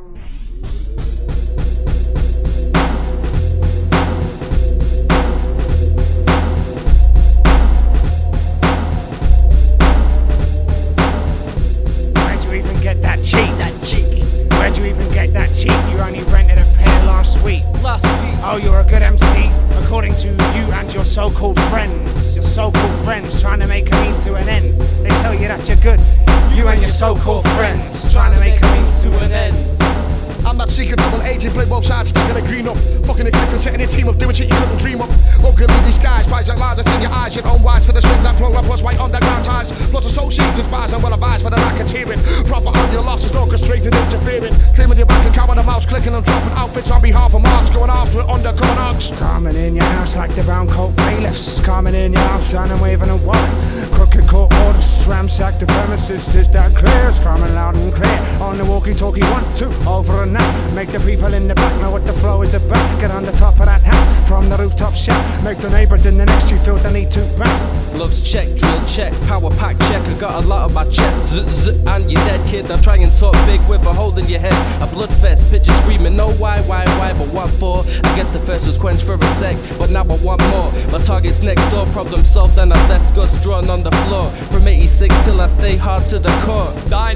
Where'd you even get that cheek? Where'd you even get that cheek? You only rented a pair last week. Oh, you're a good MC, according to you and your so-called friends. Your so-called friends trying to make a means to an end. They tell you that you're good. You and your so-called friends trying to make a means to an end. I'm that secret double agent, play both sides, stacking a green up. Fucking the clicks and setting a team up, doing shit you couldn't dream up. Vocally disguised, bright like lies that's in your eyes. Your own wise for the strings I plug up, plus white underground ties. Plus associates and spies, I'm well advised for the racketeering. Profit on your losses, orchestrated interfering. Claiming your bank account with a mouse, clicking and dropping outfits on behalf of mobs. Going after it undercover knocks. Coming in your house like the brown coat bailiffs. Coming in your house, running, waving a warrant. Crooked court orders, ramsack the premises. Is that clear? It's coming loud and clear. On the walkie-talkie, 1, 2, over and out. Make the people in the back know what the flow is about. Get on the top of that house, from the rooftop shout. Make the neighbors in the next street feel the need to bounce. Gloves check, drill check, power pack check. I got a lot on my chest, and you're dead kid. I try and talk big with a hole in your head. A blood fest, picture screaming, no why, but what for? I guess the first was quenched for a sec, but now I want more. My target's next door, problem solved, and I left guts drawn on the floor. From 86 till I stay hard to the core.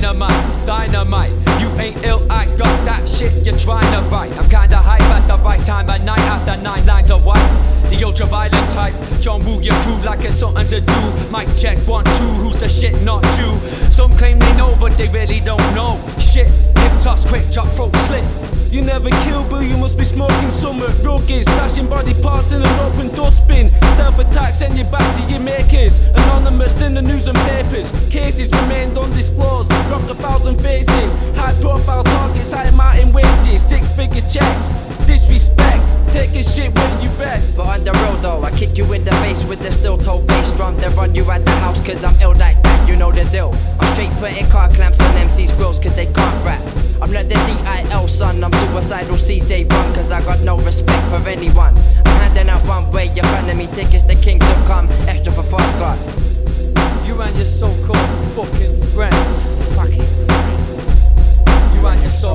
Dynamite, you ain't ill, I got that shit you're trying to write. I'm kinda hype at the right time at night after 9 lines of white. The ultra-violent type, John Woo your crew like it's something to do. Mic check 1, 2, who's the shit, not you. Some claim they know, but they really don't know. Shit, hip toss, quick chop, throat slit. You never kill, but you must be smoking summer. Rugged, stashing body parts in an open dustbin. Stealth attack, send you back to your makers. Anonymous in the news and papers. Cases remained undisclosed. Rock 1,000 faces. High profile targets, high mountain wages. 6-figure checks. Disrespect, taking shit when you best. But on the road though, I kick you in the face with the steel-toe bass drum. Then run you at the house cause I'm ill like that, you know the deal. I'm straight putting car clamps on MC's grills cause they can't rap. I'm not the DIL son, I'm suicidal CJ run cause I got no respect for anyone. I'm handing out one-way economy tickets to Kingdom Come, extra for first class. You and your so-called fucking friends. Fucking friends. You and your so